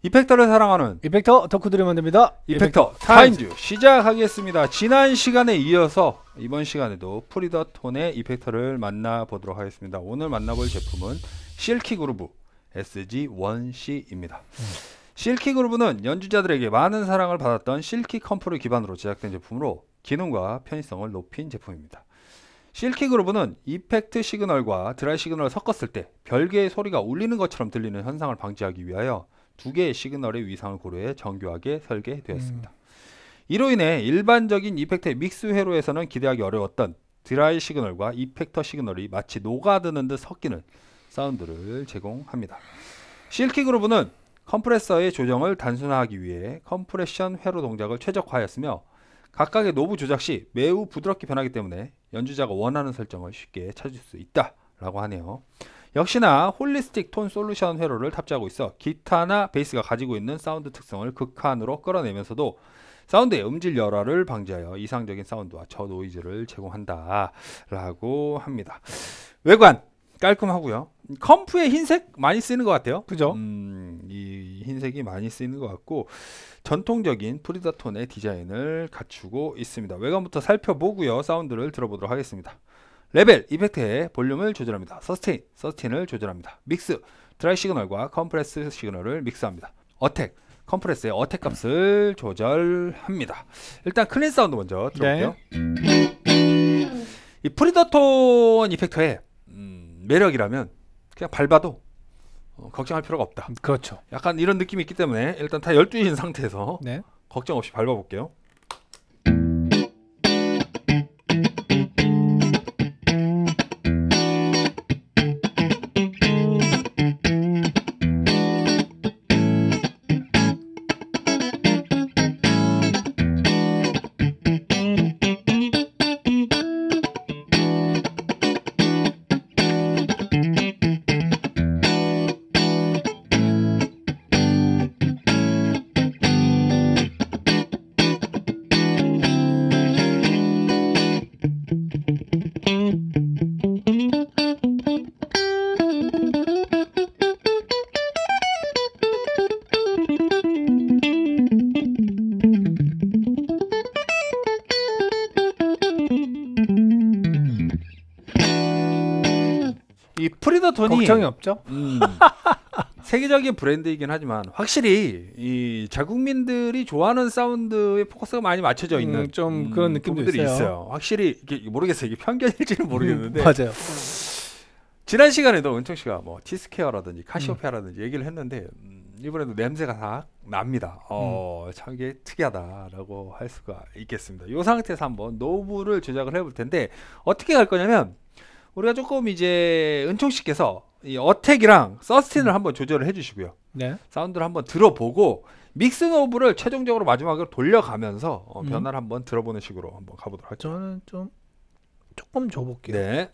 이펙터를 사랑하는 이펙터 덕후들이 만듭니다. 이펙터 타임즈 시작하겠습니다. 지난 시간에 이어서 이번 시간에도 프리더톤의 이펙터를 만나보도록 하겠습니다. 오늘 만나볼 제품은 실키그루브 SG1C입니다. 실키그루브는 연주자들에게 많은 사랑을 받았던 실키 컴프를 기반으로 제작된 제품으로 기능과 편의성을 높인 제품입니다. 실키그루브는 이펙트 시그널과 드라이 시그널을 섞었을 때 별개의 소리가 울리는 것처럼 들리는 현상을 방지하기 위하여 두 개의 시그널의 위상을 고려해 정교하게 설계되었습니다. 이로 인해 일반적인 이펙터의 믹스 회로에서는 기대하기 어려웠던 드라이 시그널과 이펙터 시그널이 마치 녹아드는 듯 섞이는 사운드를 제공합니다. 실키그루브는 컴프레서의 조정을 단순화하기 위해 컴프레션 회로 동작을 최적화하였으며 각각의 노브 조작 시 매우 부드럽게 변하기 때문에 연주자가 원하는 설정을 쉽게 찾을 수 있다라고 하네요. 역시나 홀리스틱 톤 솔루션 회로를 탑재하고 있어 기타나 베이스가 가지고 있는 사운드 특성을 극한으로 끌어내면서도 사운드의 음질 열화를 방지하여 이상적인 사운드와 저노이즈를 제공한다 라고 합니다. 외관 깔끔하고요. 컴프에 흰색 많이 쓰이는 것 같아요. 그죠? 이 흰색이 많이 쓰이는 것 같고 전통적인 프리더톤의 디자인을 갖추고 있습니다. 외관부터 살펴보고요. 사운드를 들어보도록 하겠습니다. 레벨, 이펙트의 볼륨을 조절합니다. 서스테인을 조절합니다. 믹스, 드라이 시그널과 컴프레스 시그널을 믹스합니다. 어택, 컴프레스의 어택 값을 조절합니다. 일단 클린 사운드 먼저 들어볼게요. 네. 이 프리더톤 이펙터의 매력이라면 그냥 밟아도 걱정할 필요가 없다. 그렇죠. 약간 이런 느낌이 있기 때문에 일단 다 12인 상태에서 네. 걱정 없이 밟아볼게요. 이 프리더톤이 걱정이 없죠? 세계적인 브랜드이긴 하지만 확실히 이 자국민들이 좋아하는 사운드에 포커스가 많이 맞춰져 있는 좀 그런 느낌도 있어요. 확실히 이게 모르겠어요. 이게 편견일지는 모르겠는데 맞아요. 지난 시간에도 은총 씨가 뭐 티스케어라든지 카시오페아라든지 얘기를 했는데 이번에도 냄새가 다 납니다. 참 이게 특이하다라고 할 수가 있겠습니다. 이 상태에서 한번 노브를 조작을 해볼 텐데 어떻게 갈 거냐면 우리가 조금 이제 은총 씨께서 이 어택이랑 서스틴을 한번 조절을 해주시고요. 네. 사운드를 한번 들어보고 믹스 노브를 최종적으로 마지막으로 돌려가면서 변화를 한번 들어보는 식으로 한번 가보도록 할게요. 저는 조금 줘볼게요. 네.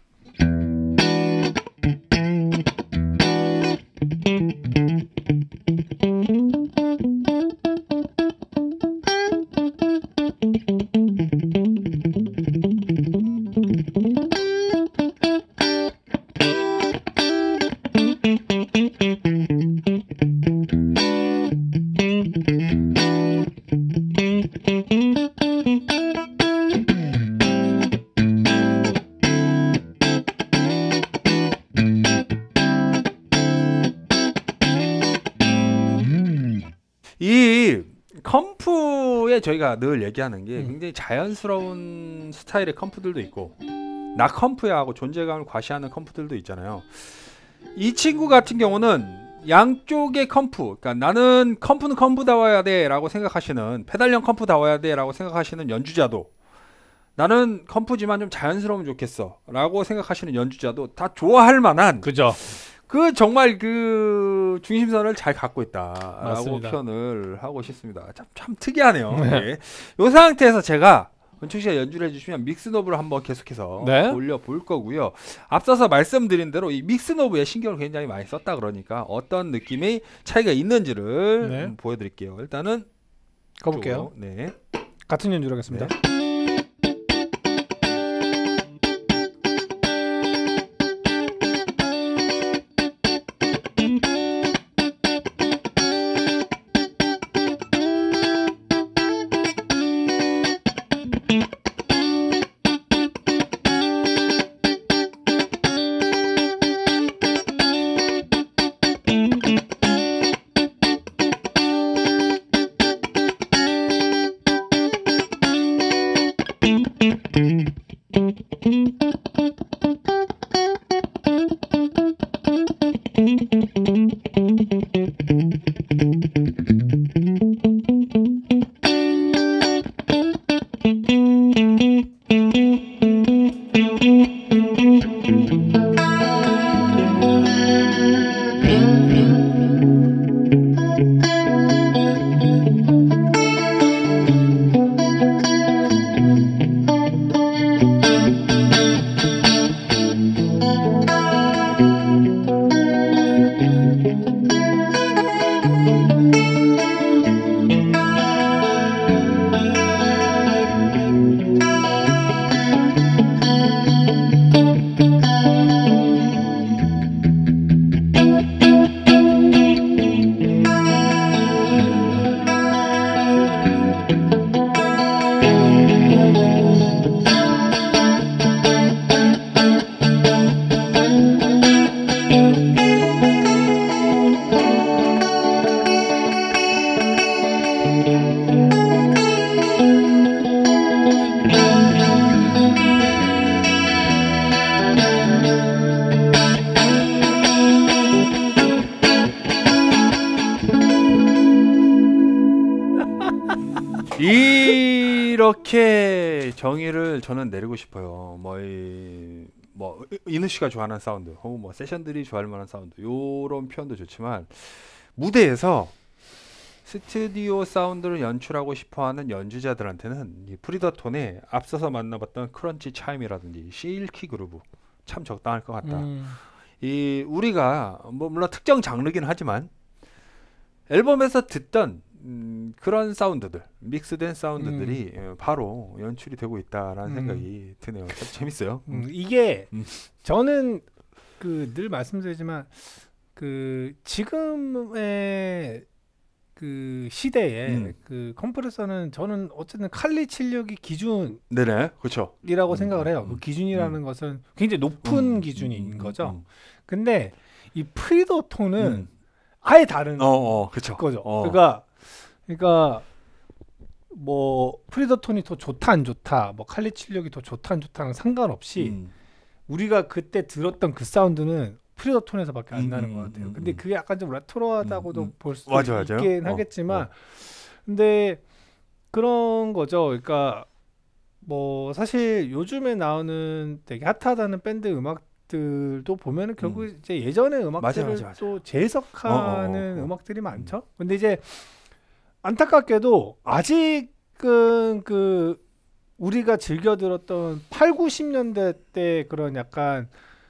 이 컴프에 저희가 늘 얘기하는 게 굉장히 자연스러운 스타일의 컴프들도 있고 나 컴프야 하고 존재감을 과시하는 컴프들도 있잖아요. 이 친구 같은 경우는 양쪽의 컴프, 그러니까 나는 컴프는 컴프다워야 돼 라고 생각하시는 페달형 컴프다워야 돼 라고 생각하시는 연주자도 나는 컴프지만 좀 자연스러우면 좋겠어 라고 생각하시는 연주자도 다 좋아할 만한 그죠. 그 정말 그 중심선을 잘 갖고 있다라고 맞습니다. 표현을 하고 싶습니다. 참 특이하네요. 네. 이 상태에서 제가 은총 씨가 연주를 해주시면 믹스 노브를 한번 계속해서 올려볼 거고요. 앞서서 말씀드린 대로 이 믹스 노브에 신경을 굉장히 많이 썼다 그러니까 어떤 느낌의 차이가 있는지를 보여드릴게요. 일단은 가볼게요. 네. 같은 연주를 하겠습니다. 네. 이렇게 정의를 저는 내리고 싶어요. 이누 씨가 좋아하는 사운드, 혹은 뭐 세션들이 좋아할 만한 사운드, 요런 표현도 좋지만 무대에서 스튜디오 사운드를 연출하고 싶어하는 연주자들한테는 이 프리더톤에 앞서서 만나봤던 크런치 차임이라든지 실키 그루브 참 적당할 것 같다. 이 우리가 뭐 물론 특정 장르긴 하지만 앨범에서 듣던 그런 사운드들, 믹스된 사운드들이 바로 연출이 되고 있다라는 생각이 드네요. 참 재밌어요. 이게 저는 그 늘 말씀드리지만 그 지금의 그 시대에 그 컴프레서는 저는 어쨌든 칼리 출력이 기준이라고 네네, 그렇죠. 생각을 해요. 그 기준이라는 것은 굉장히 높은 기준인 거죠. 근데 이 프리더톤은 아예 다른 그쵸. 거죠. 그러니까 뭐 프리더톤이 더 좋다 안 좋다, 뭐 칼리 출력이 더 좋다 안 좋다는 상관없이 우리가 그때 들었던 그 사운드는 프리더톤에서밖에 안 나는 것 같아요. 근데 그게 약간 좀 레트로하다고도 볼 수 있긴 하겠지만, 근데 그런 거죠. 그러니까 뭐 사실 요즘에 나오는 되게 핫하다는 밴드 음악들도 보면은 결국 이제 예전의 음악들을 또 재해석하는 음악들이 많죠. 근데 이제 안타깝게도 아직은 그 우리가 즐겨 들었던 8, 90년대 때 그런 약간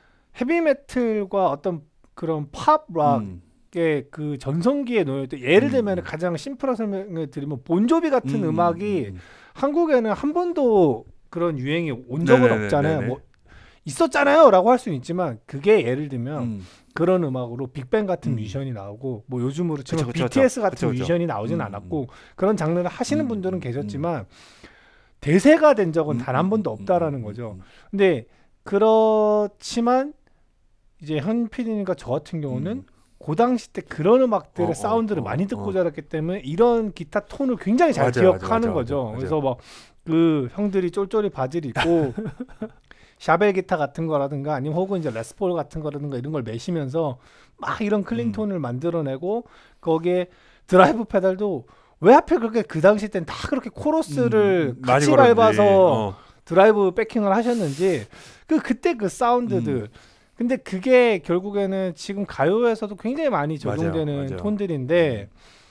헤비메탈과 어떤 그런 팝 락의 그 전성기에 놓여있던, 예를 들면 가장 심플한 설명을 드리면 본조비 같은 음악이 한국에는 한 번도 그런 유행이 온 적은 없잖아요. 뭐 있었잖아요 라고 할 수는 있지만, 그게 예를 들면 그런 음악으로 빅뱅 같은 뮤지션이 나오고, 뭐 요즘으로 치면 BTS 같은 뮤지션이 나오진 않았고, 그런 장르를 하시는 분들은 계셨지만 대세가 된 적은 단 한 번도 없다라는 거죠. 근데 그렇지만 이제 현 PD님과 저 같은 경우는 그 당시 때 그런 음악들의 사운드를 많이 듣고 자랐기 때문에 이런 기타 톤을 굉장히 잘 기억하는 거죠. 그래서 막 그 형들이 쫄쫄이 바지를 입고 샤벨 기타 같은 거라든가 아니면 혹은 이제 레스폴 같은 거라든가 이런 걸 매시면서 막 이런 클린 톤을 만들어내고, 거기에 드라이브 페달도 왜 하필 그렇게 그 당시 때는 다 그렇게 코러스를 같이 밟아서 드라이브 백킹을 하셨는지 그때 그 사운드들. 근데 그게 결국에는 지금 가요에서도 굉장히 많이 적용되는 톤들인데,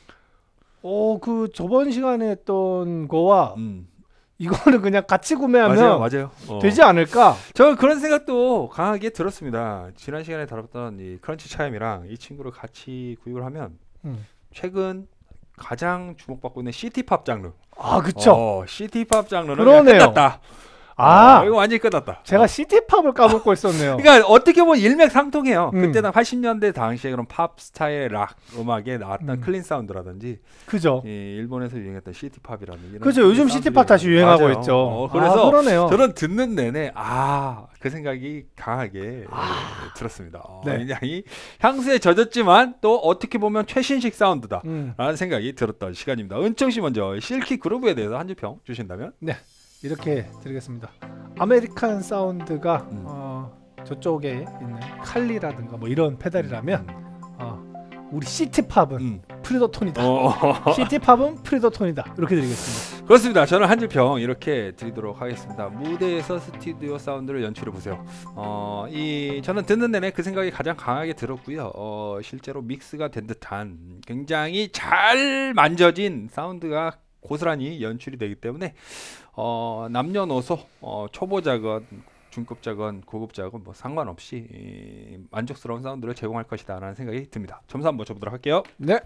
그 저번 시간에 했던 거와 이거는 그냥 같이 구매하면 되지 않을까? 저는 그런 생각도 강하게 들었습니다. 지난 시간에 다뤘던 이 크런치 차임이랑 이 친구를 같이 구입을 하면 최근 가장 주목받고 있는 시티팝 장르. 그쵸. 시티팝 장르는 그러네요. 끝났다. 이거 완전히 끝났다. 제가 시티팝을 까먹고 있었네요. 그러니까 어떻게 보면 일맥상통해요. 그때는 80년대 당시에 그런 팝 스타일 락 음악에 나왔던 클린 사운드라든지, 그죠. 일본에서 유행했던 시티팝이라는 이런. 그죠. 요즘 시티팝 다시 유행하고 있죠. 그래서 그러네요. 저는 듣는 내내 그 생각이 강하게 들었습니다. 굉장히 향수에 젖었지만 또 어떻게 보면 최신식 사운드다라는 생각이 들었던 시간입니다. 은총 씨 먼저 실키 그루브에 대해서 한 줄 평 주신다면? 네. 이렇게 드리겠습니다. 아메리칸 사운드가 저쪽에 있는 칼리라든가 뭐 이런 페달이라면 우리 시티팝은 프리더톤이다. 시티팝은 프리더톤이다. 이렇게 드리겠습니다. 그렇습니다. 저는 한 줄 평 이렇게 드리도록 하겠습니다. 무대에서 스튜디오 사운드를 연출해 보세요. 저는 듣는 내내 그 생각이 가장 강하게 들었고요. 실제로 믹스가 된 듯한 굉장히 잘 만져진 사운드가 고스란히 연출이 되기 때문에 남녀노소 초보자건 중급자건 고급자건 뭐 상관없이 만족스러운 사운드를 제공할 것이다 라는 생각이 듭니다. 점수 한번 쳐보도록 할게요. 네.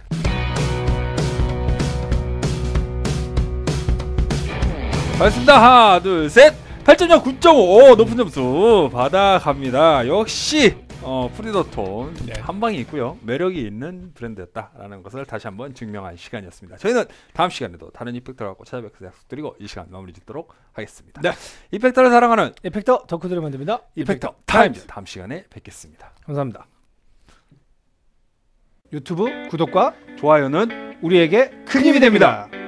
반갑습니다. 하나 둘 셋 8.0 9.5 높은 점수 받아갑니다. 역시 프리더톤 네. 한방이 있고요. 매력이 있는 브랜드였다라는 것을 다시 한번 증명한 시간이었습니다. 저희는 다음 시간에도 다른 이펙터를 갖고 찾아뵙기로 약속드리고 이 시간 마무리 짓도록 하겠습니다. 네. 이펙터를 사랑하는 이펙터 덕후들을 만듭니다. 이펙터 타임즈 다음 시간에 뵙겠습니다. 감사합니다. 유튜브 구독과 좋아요는 우리에게 큰 힘이 됩니다.